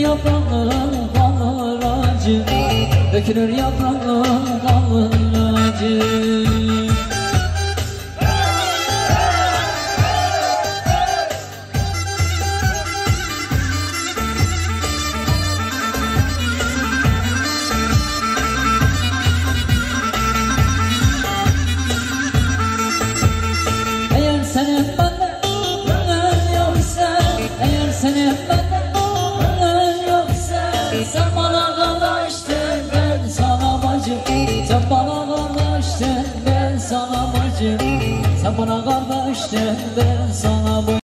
yaprağın kalır acı, dökülür yaprağın kalır acı. Eğer senin benden gönlün yoksa, eğer senin benden gönlün yoksa, sen bana kardeştin, ben sana bacım. Sen bana kardeştin, ben sana bacım. Sen bana kardeştin, ben sana bacım.